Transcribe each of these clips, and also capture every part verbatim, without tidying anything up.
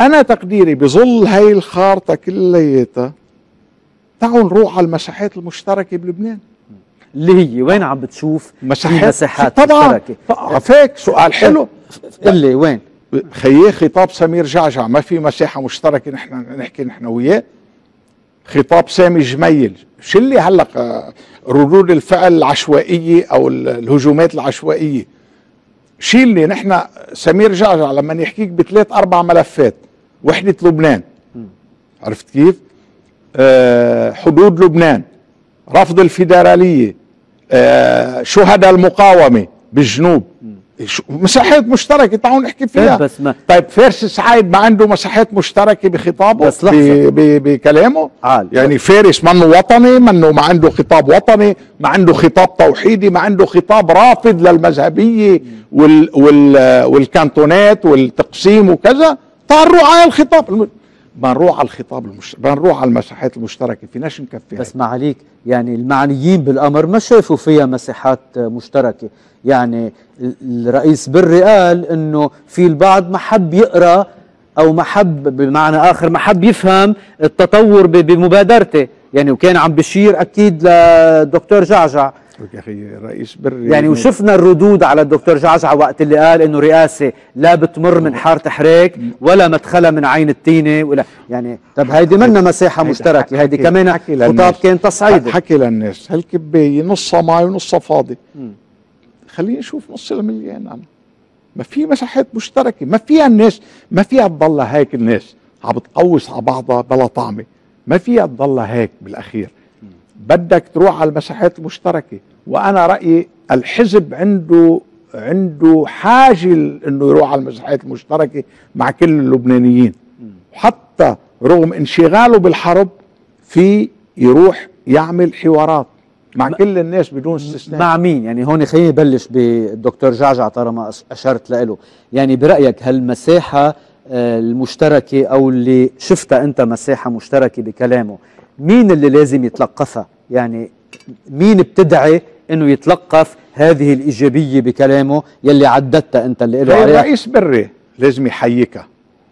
انا تقديري بظل هاي الخارطه كلياتها تعالوا نروح على المساحات المشتركه بلبنان اللي هي وين عم بتشوف مساحات, مساحات طبعا مشتركه؟ عفاك سؤال حلو. قل لي وين؟ خيي خطاب سمير جعجع ما في مساحه مشتركه نحن نحكي نحن وياه. خطاب سامي جميل شو اللي هلق ردود الفعل العشوائيه او الهجومات العشوائيه شيلني. نحن سمير جعجع لما يحكيك بثلاث اربع ملفات: وحده لبنان، عرفت كيف؟ أه حدود لبنان، رفض الفيدراليه، أه شهداء المقاومه بالجنوب، مساحات مشتركه تعالوا نحكي فيها. طيب, بس ما طيب فارس سعيد ما عنده مساحات مشتركه بخطابه بس لحظة. بكلامه؟ عال. يعني فارس منه وطني، منه ما عنده خطاب وطني، ما عنده خطاب توحيدي، ما عنده خطاب رافض للمذهبيه وال وال والكانتونات والتقسيم وكذا. تعال نروح على الخطاب، بنروح على الخطاب المش... بنروح على المساحات المشتركه، فيناش نكفيها. بس ما عليك، يعني المعنيين بالامر ما شافوا فيها مساحات مشتركه. يعني الرئيس بري قال انه في البعض ما حب يقرا او ما حب بمعنى اخر ما حب يفهم التطور بمبادرته، يعني وكان عم بشير اكيد للدكتور جعجع. يا اخي الرئيس بري يعني وشفنا الردود على الدكتور جعجع وقت اللي قال انه رئاسه لا بتمر من حاره حريك ولا مدخلها من عين التينه ولا يعني. طب هيدي منا مساحه مشتركه، هيدي كمان خطاب كان تصعيدي. حكي للناس هالكبايه نصها مي ونصها فاضي. خلينا نشوف نص المليان. أنا ما في مساحات مشتركه، ما فيها الناس ما فيها تضل هيك الناس عم بتقوص على بعضها بلا طعمه، ما فيها تضل هيك. بالاخير بدك تروح على المساحات المشتركه. وانا رايي الحزب عنده عنده حاجه انه يروح على المساحات المشتركه مع كل اللبنانيين، وحتى رغم انشغاله بالحرب في يروح يعمل حوارات مع كل الناس بدون استثناء. مع مين؟ يعني هون خليني نبلش بالدكتور جعجع طالما اشرت له. يعني برايك هالمساحه المشتركه او اللي شفتها انت مساحه مشتركه بكلامه، مين اللي لازم يتلقفها؟ يعني مين بتدعي انه يتلقف هذه الايجابيه بكلامه يلي عددتها انت اللي له عليها؟ الرئيس بري لازم يحييكها.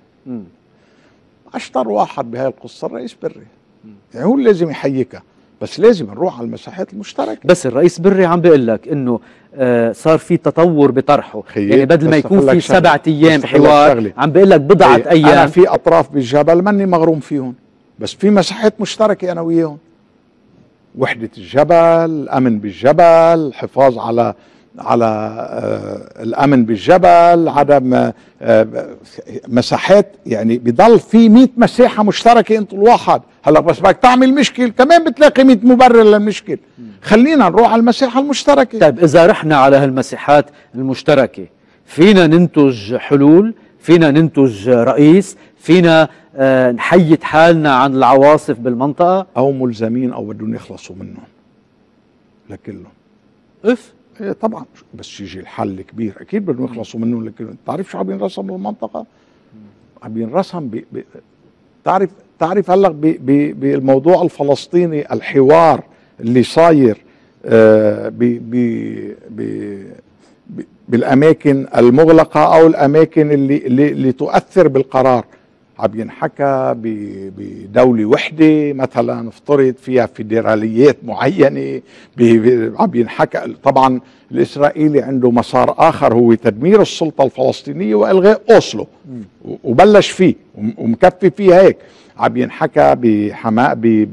اشطر واحد بهاي القصه الرئيس بري، يعني هو لازم يحييكها. بس لازم نروح على المساحات المشتركه. بس الرئيس بري عم بيقول لك انه آه صار في تطور بطرحه، يعني بدل ما يكون في سبعة ايام حوار عم بيقول لك بضعه ايام. انا في اطراف بالجبل ماني مغروم فيهم، بس في مساحات مشتركه انا وياهم: وحده الجبل، الامن بالجبل، الحفاظ على على آه الامن بالجبل، عدم آه مساحات. يعني بضل في مئة مساحه مشتركه انت الواحد. هلا بس بدك تعمل مشكل كمان بتلاقي مئة مبرر للمشكل. خلينا نروح على المساحه المشتركه. طيب اذا رحنا على هالمساحات المشتركه فينا ننتج حلول، فينا ننتج رئيس، فينا آه نحيد حالنا عن العواصف بالمنطقه، او ملزمين او بدهم يخلصوا منهم لكلهم. اف ايه طبعا، بس يجي الحل كبير اكيد بدهم يخلصوا منهم لكلهم. تعرف شو عم ينرسم بالمنطقه؟ عم ينرسم ب... ب... تعرف تعرف هلا بالموضوع الفلسطيني الحوار اللي صاير آه ب... ب... ب... ب... بالاماكن المغلقه او الاماكن اللي اللي, اللي تؤثر بالقرار. عم ينحكى بدوله وحده مثلا افترض فيها فيدراليات معينه. عم ينحكى طبعا الاسرائيلي عنده مسار اخر هو تدمير السلطه الفلسطينيه والغاء اوسلو، وبلش فيه ومكفي فيه هيك. عم ينحكى بحماء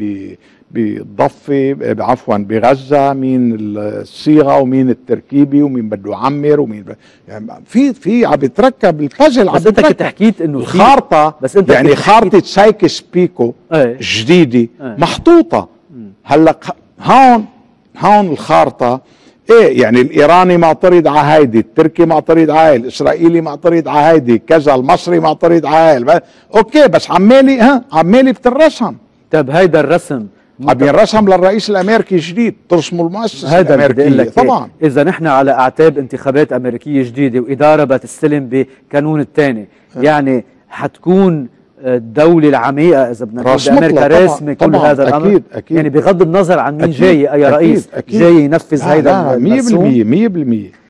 بالضفه عفوا بغزه مين الصيغه ومين التركيبي ومين بده يعمر ومين ب... يعني في في عم يتركب البازل. بس انت كنت حكيت انه الخارطه بس انت يعني خارطه سايكس بيكو ايه. جديده ايه. محطوطه. هلا هون هون الخارطه ايه، يعني الايراني معترض على هيدي، التركي معترض على هاي، الاسرائيلي معترض على هيدي كذا، المصري معترض على هاي. اوكي بس عمالي ها عمالي بترسم. طب هيدا الرسم عم ينرسم للرئيس الامريكي الجديد، ترسموا المؤسسه الامريكيه طبعا. اذا نحن على اعتاب انتخابات امريكيه جديده واداره بتستلم بقانون الثاني، يعني حتكون الدولة العميقة إذا بدنا نقول بأمريكا راسمة كل هذا الأمر. أكيد أكيد. يعني بغض النظر عن مين جاي أي رئيس أكيد أكيد. جاي ينفذ هيدا مية بالمية مية بالمية.